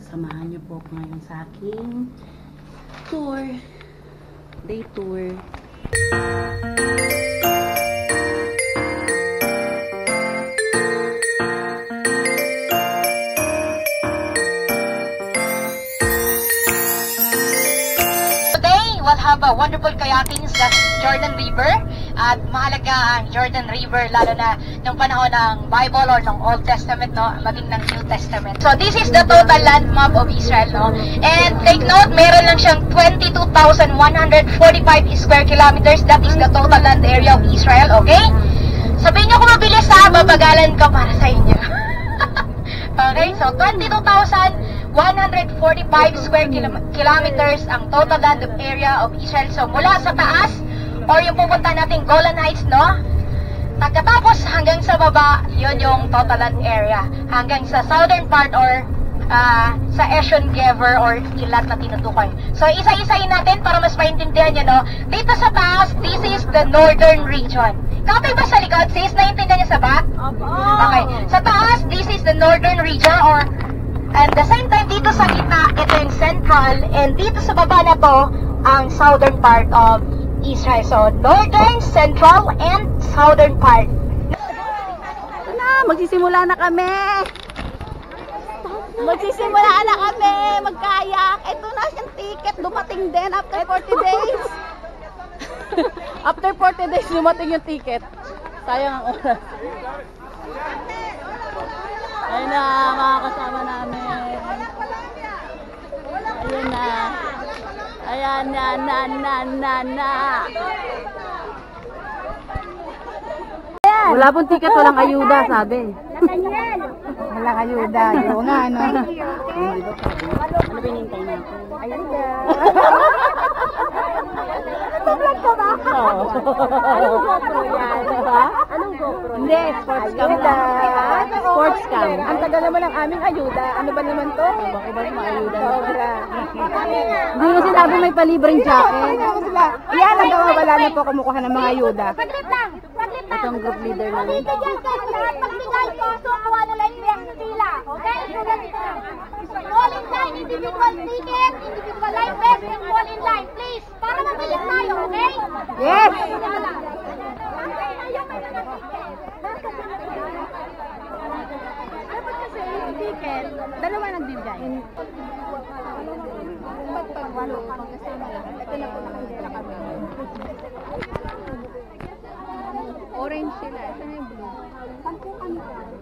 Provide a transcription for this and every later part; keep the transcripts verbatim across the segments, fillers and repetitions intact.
samahan niyo po ako ngayon sa aking tour, day tour. We'll have a wonderful kayaking sa Jordan River, at mahalaga ang Jordan River lalo na ng panahon ng Bible or ng Old Testament, no, maging ng New Testament. So this is the total land map of Israel, no, and take note, meron lang siyang twenty-two thousand one hundred forty-five square kilometers. That is the total land area of Israel. Okay, sabihin niyo kung mabilis, ha, babagalan ka para sa inyo. Okay, so twenty-two thousand one hundred forty-five square kilo kilometers ang total land area of Israel. So mula sa taas or yung pupunta nating Golan Heights, no, pagkatapos hanggang sa baba, yun yung total land area. Hanggang sa southern part or uh, sa Eshon Gever or Ilat na tinutukoy. So isa-isahin natin para mas maintindihan nyo, no. Dito sa taas, this is the northern region. Kapay ba sa likod, sis? Naintindihan niyo sa ba? Okay. Sa taas, this is the northern region, or and the same time dito sa gitna, ito yung central, and dito sa baba na to, ang southern part of Israel. So, northern, central, and southern part. Na, magsisimula na kami. Magsisimula na kami, magkayak. Ito na yung ticket, dumating din after forty days. After forty days, dumating yung ticket. Sayang ang oras. Ayun na, mga kasama namin. Ayun na. Ayan na, na, na, na, na. Wala pong ticket, walang ayuda, sabi. Walang ayuda. Yung nga, ano. Ano pinintay natin? Ayuda. Nag-vlog ka ba? Oo. Anong GoPro yan? Anong GoPro? Hindi, sports cam lang. Sports cam. Ang tagal naman ng aming ayuda. Ano ba naman to? Baka ba yung ayuda? Sobra. Hindi kasi sabi may palibreng jacket. Yan, nagkawawala na po kumukuha ng mga ayuda. Paglit lang! Paglit lang! Itong group leader namin. Pagbigay ka, lahat pagbigay ko, so kuha na lang yung pila. Okay? So ganito lang. Fall in line, individual ticket, individual line, best and fall in line, please. Para mabilis tayo, okay? Yes! Dapat kasi yung ticket, dalawa nagbibigay. Pagpagwalo, pagkasama lang. Ito na po nakandela kami. Orange sila. Ito na yung blue. Sampu kami.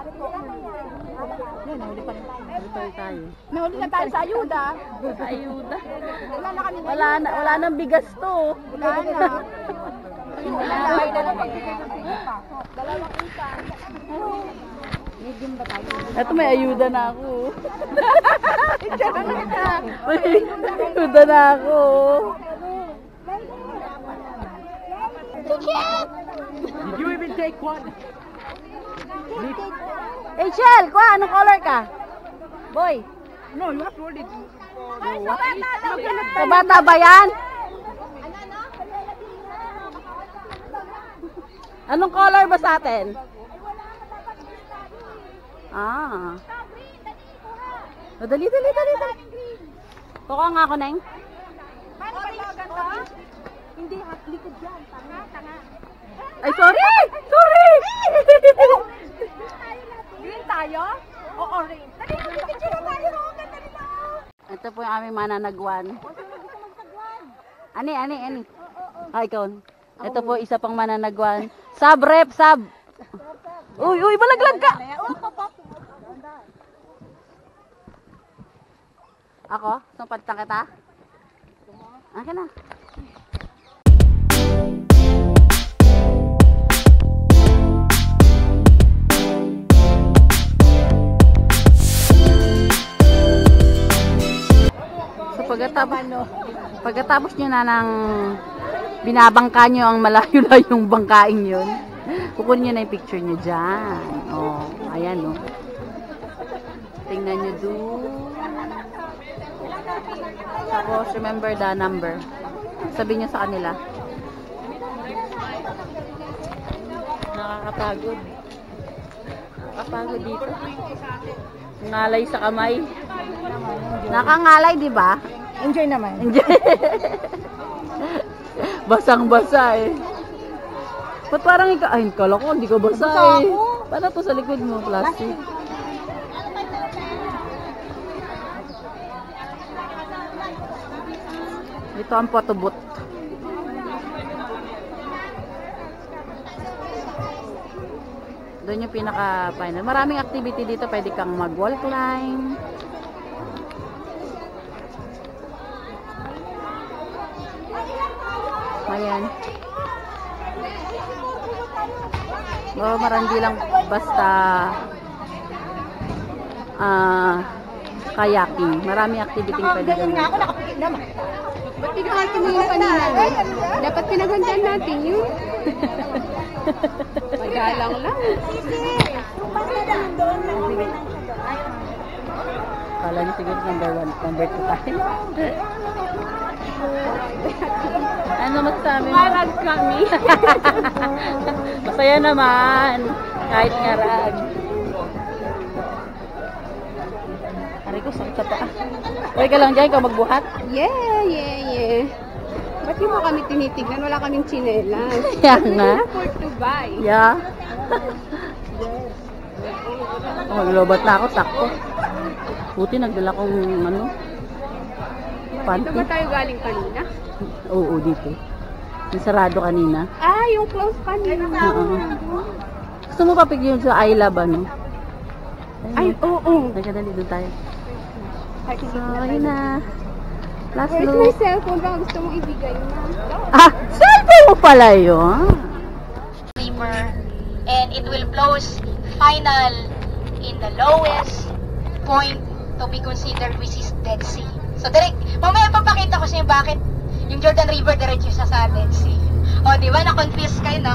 Yan, nahuli pa rin tayo. Nahuli tayo. Nahuli na tayo sa ayuda. Sa ayuda. Wala na kami. Wala na, wala nang bigas to. Wala na. Wala na. May dalawang pagbigay ng ticket pa. Dalawang isa. Medium ba tayo? Ito may ayuda na ako. May ayuda na ako. Ticket! Did you even take one? Rachel, kuha, anong color ka? Boy. No, you have to hold it. Ay, sa bata daw yan! Sa bata ba yan? Anong color ba sa atin? Ah. Oh, dali, dali, dali, dali. Kuha nga ako, Neng. Paano ba yung ganda? Hindi, likod yan. Tanga, tanga. Ay, sorry! Sorry! Green tayo? O orange? Dali na, picture na tayo. Ang ganda nila. Ito po yung aming mananagwan. Ani, ani, ani. Ay, ikaw. Ito po isa pang mananagwan. Sub, rep, sub. Uy, uy, malaglag ka! Ako? Sumpad kita? Akin na. So pagkatapos, pagkatapos nyo na ng binabangka nyo ang malayo-layong bangkaing yun, kukunin nyo na yung picture nyo dyan. Oh, ayan oh. Tingnan nyo doon. Tapos remember the number. Sabihin nyo sa kanila. Nakakapagod. Nakakapagod dito. Ngalay sa kamay. Nakangalay, di ba? Enjoy naman. Enjoy. Basang-basa eh. Ba't parang ika... Ay, kala ko, hindi ko basa Basa eh. ako. Paano to sa likod mo? Plastic. Ito ang photobooth. Doon yung pinaka-final. Maraming activity dito. Pwede kang mag-wall climb. Ayan. Oh, marandi lang basta ah kayaking. Marami activity pwede gawin. Ako nakapikit naman. Ba't pinakarte mo yung kanina? Dapat pinaghandaan natin yun. Magalang lang. Kala niyo siguro number one, number two tayo. Ano masasabi mo? Marag kami. Masaya naman. Kahit ngarag. Ari ko, sakit sa paa. Huwag ka lang dyan, ikaw magbuhat. Yeah, yeah, yeah. Ba't yung mga kami tinitignan? Wala kaming tsinelas. Kaya nga. Afford to buy. Yeah. Oh, maglobat na ako, sakto. Buti nagdala kong ano, Dito panty. ba tayo galing kanina? Oo, dito. Yung sarado kanina. Ah, yung close kanina. Oo. Gusto mo papig yun sa I Love, ano? Ay, oo. Oh, Nagkadali doon tayo. Ay, So, ayun na. Last where's my look. cellphone? Baka gusto mong ibigay na. Ah, cellphone mo pala yun. River, and it will close final in the lowest point to be considered, which is Dead Sea. So direct, mamaya papakita ko sa inyo bakit yung Jordan River diretso siya sa Dead Sea. O, di ba? Na-confuse kayo, no?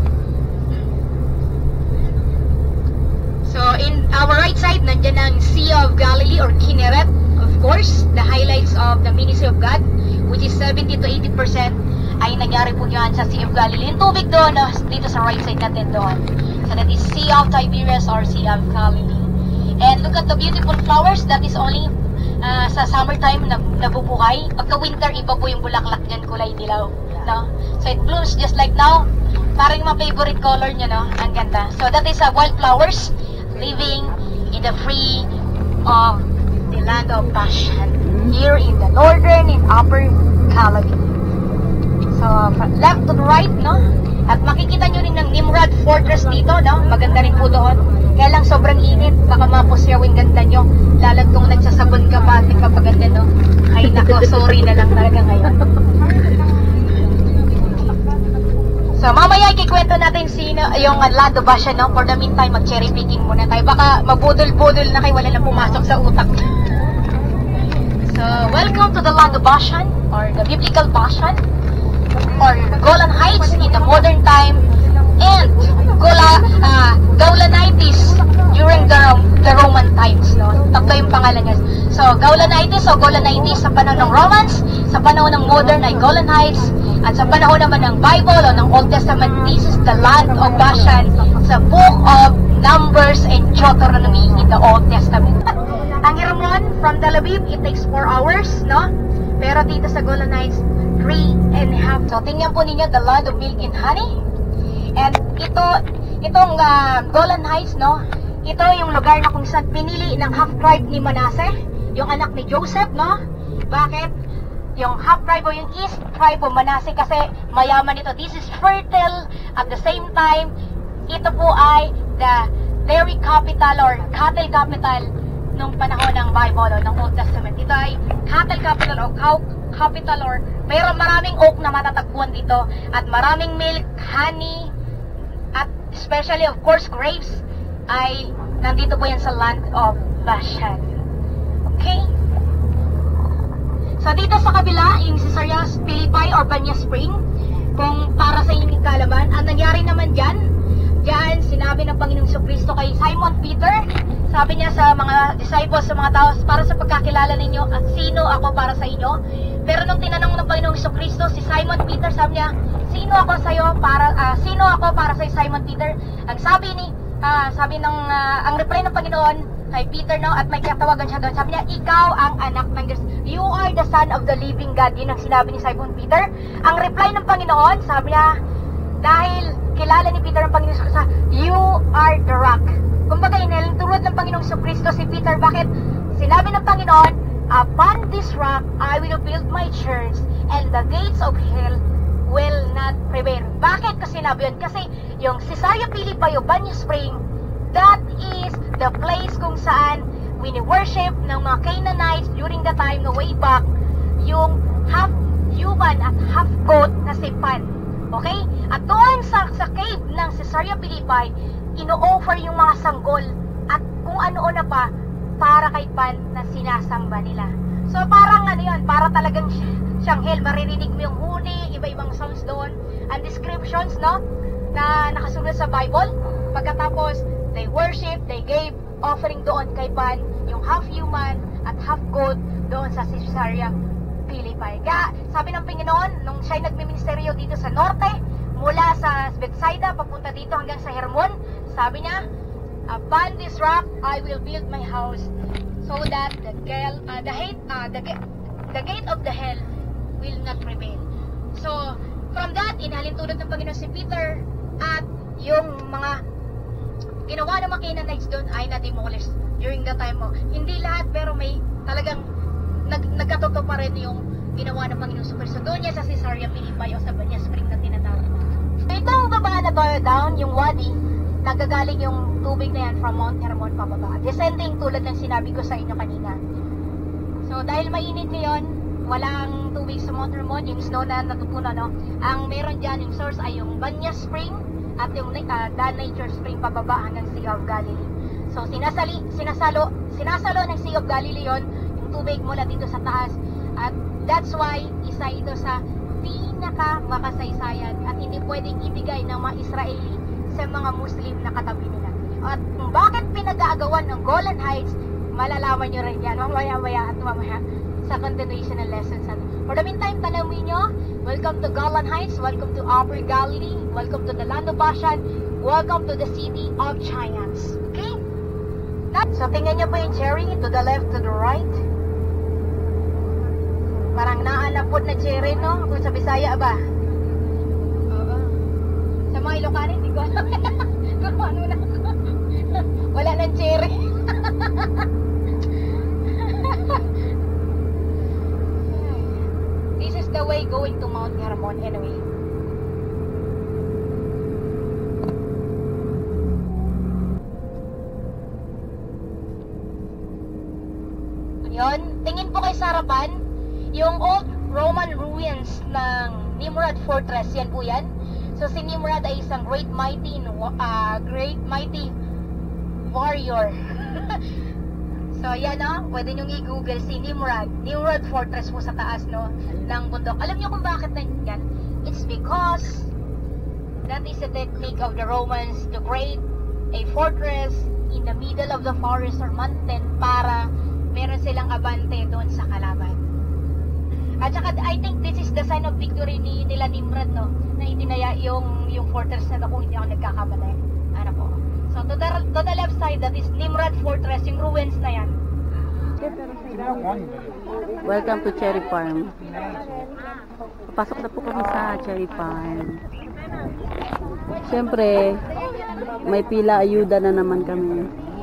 So, in our right side, nandiyan ang Sea of Galilee or Kinneret. Of course, the highlights of the ministry of God, which is seventy to eighty percent ay nangyari po yan sa Sea of Galilee. Yung tubig doon, no? Dito sa right side natin doon. So, that is Sea of Tiberias or Sea of Galilee. And look at the beautiful flowers. That is only uh, sa summertime na nabubuhay. Pagka winter, iba po yung bulaklak dyan, kulay dilaw. No? So it blooms just like now. Parang yung mga favorite color nyo, no? Ang ganda. So that is uh, wildflowers living in the free of the land of Bashan. Here in the northern and upper Galilee. So from left to the right, no? At makikita nyo rin ng Nimrod Fortress dito, no? Maganda rin po doon. Kaya lang sobrang init, baka mapusyaw yung ganda nyo. Lalo kung nagsasabon ka pa, at kapaganda, no? Ay nako, sorry na lang talaga ngayon. So mamaya ikikwento natin sino, yung Land of Bashan, no? For the meantime, mag-cherry picking muna tayo. Baka mabudol-budol na kayo, wala na pumasok sa utak. So, welcome to the Land of Bashan, or the Biblical Bashan, or the Golan Heights in the modern time, and Gola, uh, Gaulanitis during the, the Roman times, no? Tatlo yung pangalan niya. So, Gaulanitis o Golanitis sa panahon ng Romans, sa panahon ng modern ay Golan Heights, at sa panahon naman ng Bible o ng Old Testament, this is the Land of Bashan sa Book of Numbers and Deuteronomy in the Old Testament. Ang Hermon from Tel Aviv, it takes four hours, no? Pero dito sa Golan Heights, three and a half. So, tingnan po ninyo, the land of milk and honey. And ito, itong uh, Golan Heights, no? Ito yung lugar na kung saan pinili ng half-tribe ni Manasseh, yung anak ni Joseph, no? Bakit? Yung half-tribe o yung east tribe o Manasseh kasi mayaman ito. This is fertile. At the same time, ito po ay the dairy capital or cattle capital nung panahon ng Bible o ng Old Testament. Ito ay cattle capital o cow capital or mayroon maraming oak na matatagpuan dito at maraming milk, honey, at especially of course grapes ay nandito po yan sa Land of Bashan. Okay? So dito sa kabila, yung Caesarea Philippi or Banya Spring, kung para sa inyong kalaman, ang nangyari naman dyan, dyan sinabi ng Panginoong Jesucristo kay Simon Peter, sabi niya sa mga disciples, sa mga tao, para sa pagkakilala ninyo, at sino ako para sa inyo. Pero nung tinanong ng Panginoong Jesucristo, si Simon Peter, sabi niya, sino ako sa iyo para, uh, sino ako para sa Simon Peter? Ang sabi ni, uh, sabi ng, uh, ang reply ng Panginoon, kay Peter, no? At may katawagan siya doon. Sabi niya, ikaw ang anak ng Diyos. You are the son of the living God. Yun ang sinabi ni Simon Peter. Ang reply ng Panginoon, sabi niya, dahil kilala ni Peter ang Panginoon sa you are the rock. Kumbaga, inalintulad ng Panginoong Kristo si Peter. Bakit? Sinabi ng Panginoon, upon this rock, I will build my church, and the gates of hell will not prevail. Bakit ko sinabi yun? Kasi yung Caesarea Philippi o Banyo Spring, that is the place kung saan wini-worship ng mga Canaanites during the time na way back, yung half human at half goat na si Pan. Okay? At doon sa, sa cave ng Caesarea Philippi, ino-offer yung mga sanggol at kung ano na pa para kay Pan na sinasamba nila. So parang ano yun, para talagang siyang hell. Maririnig mo yung huni, iba-ibang sounds doon, and descriptions, no, na nakasulat sa Bible. Pagkatapos, they worship, they gave offering doon kay Pan, yung half human at half goat doon sa Caesarea Philippi. Kaya sabi ng Panginoon, nung siya'y nagmiministeryo dito sa norte, mula sa Bethsaida papunta dito hanggang sa Hermon, sabi niya, upon this rock I will build my house, so that the gate, uh, the hate, uh, the, the gate of the hell will not prevail. So from that, inhalintulad ng Panginoon si Peter, at yung mga ginawa ng mga Canaanites doon ay na-demolish during the time mo. Hindi lahat, pero may talagang nag, nagkatotoo pa rin yung ginawa ng Panginoon sa Kristo doon niya sa Caesarea Philippi o sa Banyo Spring na tinatawag. So itong baba na to down, yung wadi, nagagaling yung tubig na yan from Mount Hermon pababa. Descending tulad ng sinabi ko sa inyo kanina. So dahil mainit ngayon, walang tubig sa Mount Hermon, yung snow na natupunan, no? Ang meron dyan, yung source ay yung Banyo Spring at yung uh, Dan Nature Spring pababa hanggang Sea of Galilee. So sinasali, sinasalo, sinasalo ng Sea of Galilee yon, yung tubig mula dito sa taas. At that's why isa ito sa pinaka makasaysayan at hindi pwedeng ibigay ng mga Israeli sa mga Muslim na katabi nila. At kung bakit pinag-aagawan ng Golan Heights, malalaman nyo rin yan mamaya-maya at mamaya sa continuation ng lessons. For the meantime, tanawin nyo, welcome to Golan Heights, welcome to Upper Galilee, welcome to the land of Bashan, welcome to the city of Giants. Okay? So tingnan nyo po yung cherry, to the left, to the right. Parang naanapod na cherry, no? Kung sa Bisaya ba? Oo. Sa mga Ilocano, hindi ko alam. Kung ano na ako. Wala ng cherry. This is the way going to Mount Hermon anyway. Yun, tingin po kay sa harapan, yung old Roman ruins ng Nimrod Fortress, yan po yan. So si Nimrod ay isang great mighty, uh, great mighty warrior. So yan, no, pwede nyong i-google si Nimrod, Nimrod Fortress po sa taas, no, ng bundok. Alam nyo kung bakit na yan? It's because that is a technique of the Romans to create a fortress in the middle of the forest or mountain para meron silang abante doon sa kalaban. At saka, I think this is the sign of victory ni nila Nimrod, no? Na itinaya yung, yung fortress na kung hindi ako nagkakamali. Ano po? So, to the, to the left side, that is Nimrod Fortress, yung ruins na yan. Welcome to Cherry Farm. Papasok na po kami sa Cherry Farm. Siyempre, may pila ayuda na naman kami.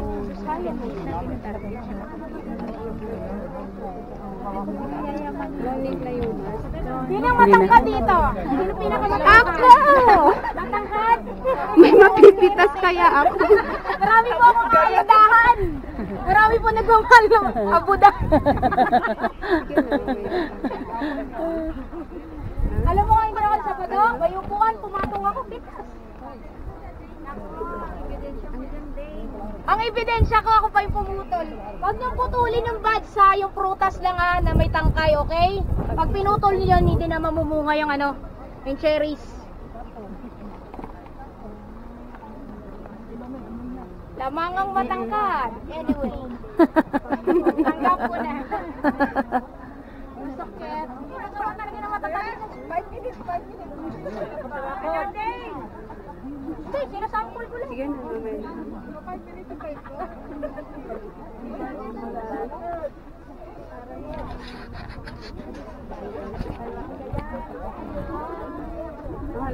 Sino matangkad dito? Sino pinakamatangkad? Ako! Matangkad? May mapipitas kaya ako. Marami po akong kagandahan. Marami po nagmamahal ng abudan. Alam mo kung hindi ako sa bado? Bayupuan, pumatong ako, pitas. Ang ebidensya ko, ako pa yung pumutol. Huwag niyong putulin ng badsa, yung prutas lang ha, na may tangkay, okay? Pag pinutol niyo, hindi na mamumunga yung ano, yung cherries. Lamang ang matangkad. Anyway. Tanggap ko na. Masakit. Masakit talaga na matangkad. five minutes, five minutes. Ayan din. Hindi, sinasample ko lang. Sige na, mamaya. five minutes to five.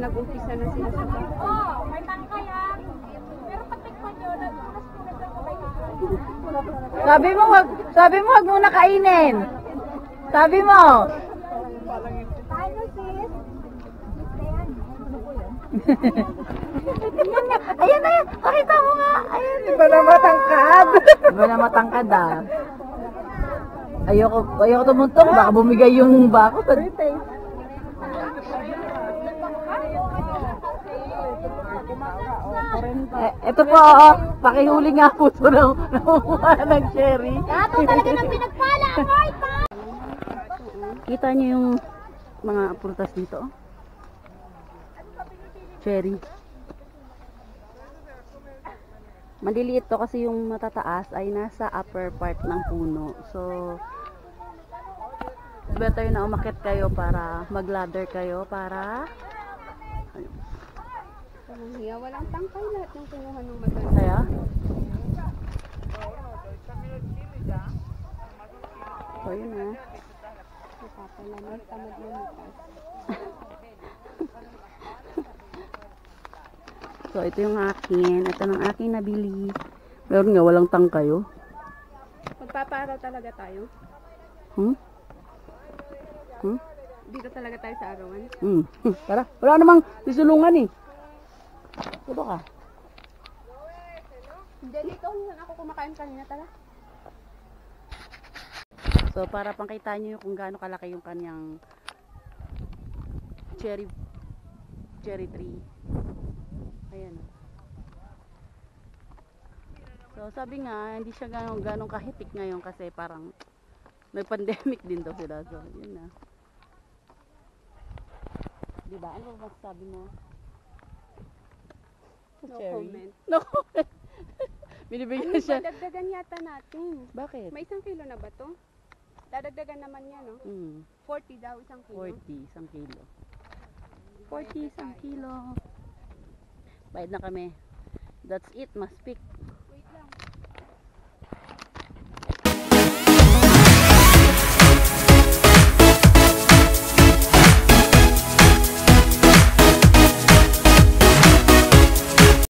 nag-umpisa na sila sa bahay. Oh, may tangkay ah. Pero pag tikman nyo, nagpunas-punas lang ko kayo. Sabi mo, wag, sabi mo, wag muna kainin. Sabi mo. Tayo sis. Ayan na yan. Pakita mo nga. Ayan. Iba na matangkad. Iba na matangkad ah. Ayoko, ayoko tumuntong. Baka bumigay yung bako. Eh, ito po, oh, pakihuli nga po ito ng nakukuha ng cherry. Dato talaga ng pinagpala, Amoy pa! Kita niyo yung mga prutas dito? Oh. Cherry. Maliliit to kasi yung matataas ay nasa upper part ng puno. So, better na umakyat kayo para mag-ladder kayo para Hiya, walang tangkay lahat yung kinuha ng maganda. kaya. So, yun na. Napapalaman, tamad na mukas. So, ito yung akin. Ito ng aking nabili. Meron nga, walang tangkay, oh. Magpaparaw talaga tayo. Hmm? Hmm? Dito talaga tayo sa arawan. Hmm. Tara, wala namang sisulungan eh. Tulo ka. Hindi, dito lang ako kumakain kanina, tara. So, para pangkita nyo kung gaano kalaki yung kanyang cherry cherry tree. Ayan. So, sabi nga, hindi siya ganong, ganong kahitik ngayon kasi parang may pandemic din daw sila. So, yun na. Diba? Ano ba masasabi mo? No Cherry. comment. No comment. Binibigyan Ano siya. ba, dagdagan yata natin. Bakit? May isang kilo na ba to? Dadagdagan naman yan, no? Hmm, forty daw, isang kilo. forty, isang kilo. forty, isang kilo. Bayad na kami. That's it, mas pick.